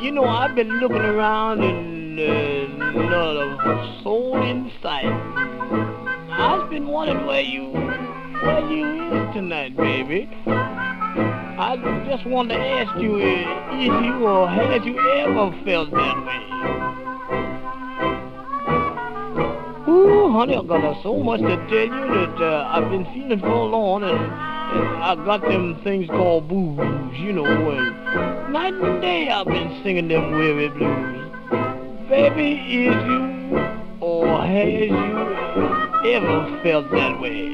you know, I've been looking around and not a soul in sight. I've been wondering where you is tonight, baby. I just wanted to ask you if you or had you ever felt that way? Ooh, honey, I got so much to tell you that I've been feeling forlorn and I got them things called blues, you know, and night and day I've been singing them weary blues. Baby, is you or has you ever felt that way?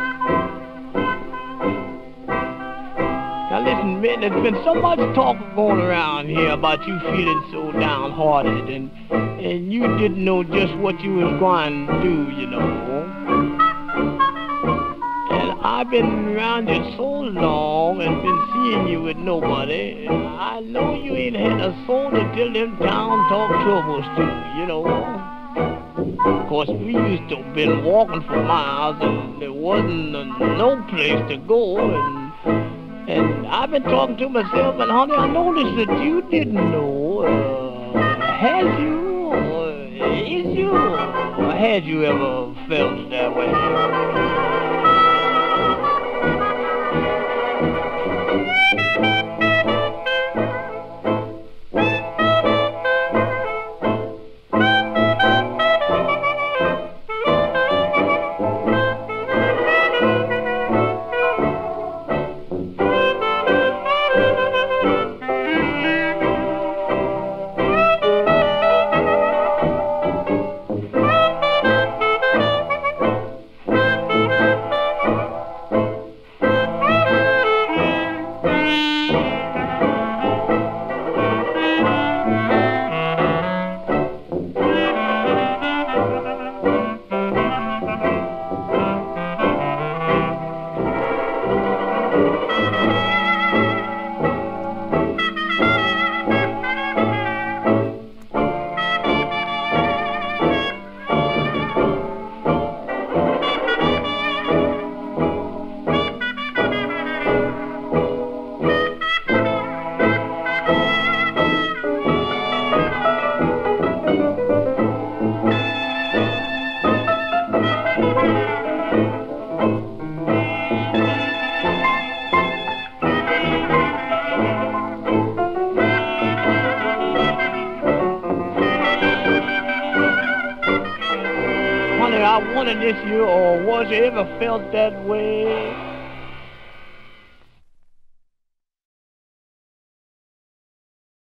Now listen, man, there's been so much talk going around here about you feeling so downhearted and you didn't know just what you was going to do, you know. And I've been around you so long and been seeing you with nobody. I know you ain't had a soul to tell them town talk troubles to, you know. Of course, we used to have been walking for miles and there wasn't no place to go. And I've been talking to myself, and honey, I noticed that you didn't know. Has you, or is you, or had you ever felt that way? I wondered if you or was you ever felt that way?